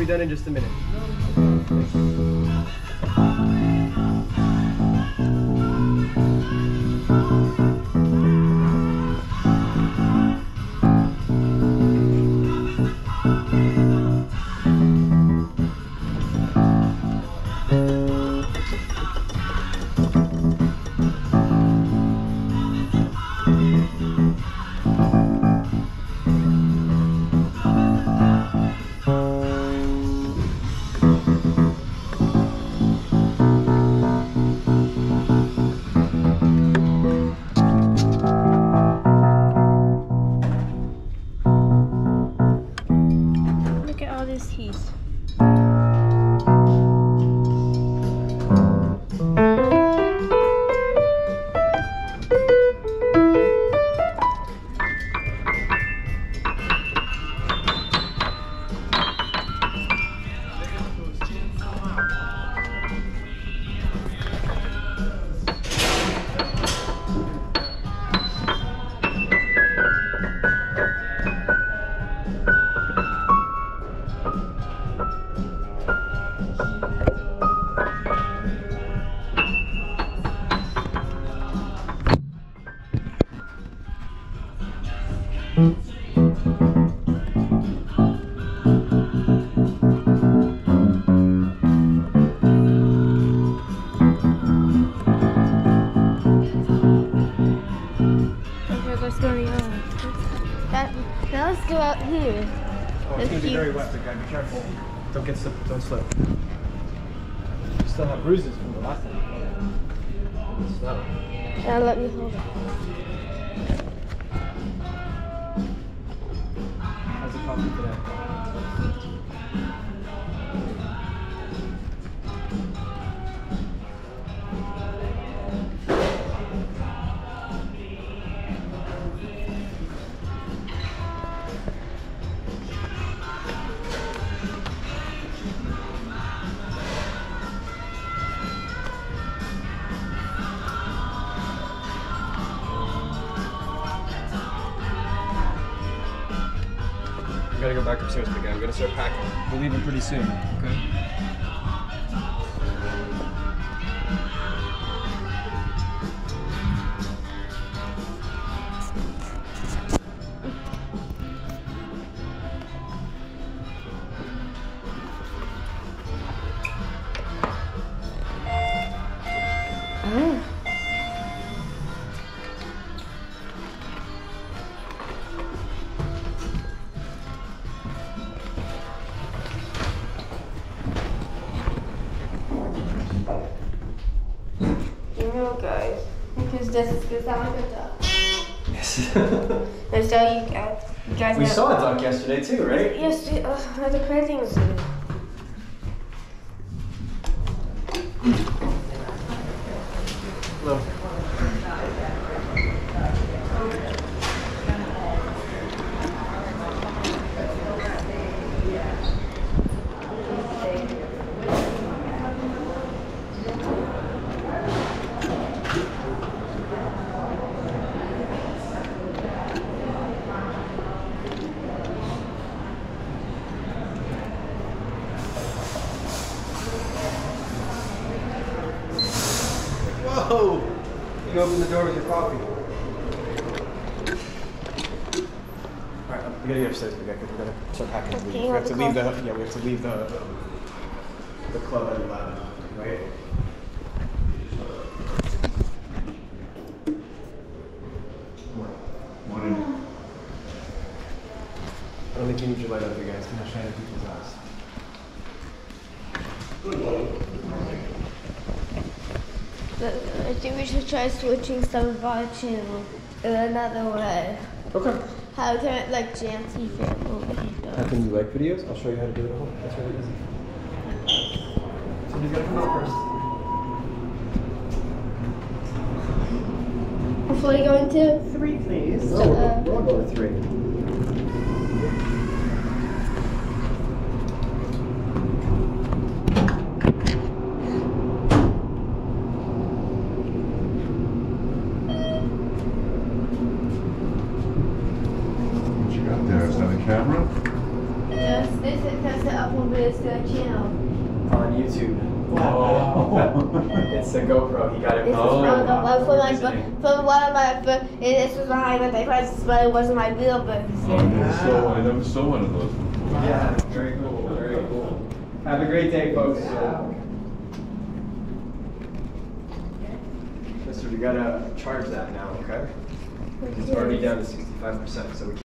done in just a minute. Look at all this teeth. Okay, what's going on? Now let's go out here. Oh, it's going to be very wet, but be careful. Don't get slip. Don't slip. You still have bruises from the last time. Snow. Now let me hold it. How's the coffee today? We gotta go back upstairs, big guy. We gotta start packing. We're leaving pretty soon, okay? Guys, because this is good sound like a duck. Yes. And so you guys We know. saw a duck yesterday too, right? Yes, the crazy thing is. No. Whoa! You can open the door with your coffee. Alright, we gotta get upstairs, because we gotta start packing. Okay, We have to leave coffee. we have to leave the club at 11, right? Morning. I don't think you need your light up here, guys. It's gonna shine in people's eyes. I think we should try switching some of our channel in another way. Okay. How can it like Jancy family? How can you like videos? I'll show you how to do it at home. That's really easy. Somebody's gotta come out first. Hopefully going to 3, please. Oh, we're all going to 3. What you got there? Is that a camera? yes, this is the upper bit is the channel? On YouTube. Oh. It's a GoPro. He got it This is Oh. from the one from my visiting. from one of my this was behind my prices, but it wasn't my real birthday. I never saw one of those before. Yeah, very cool, very cool. Have a great day, folks. Mister, we gotta charge that now, okay? It's already down to 65%, so we can't.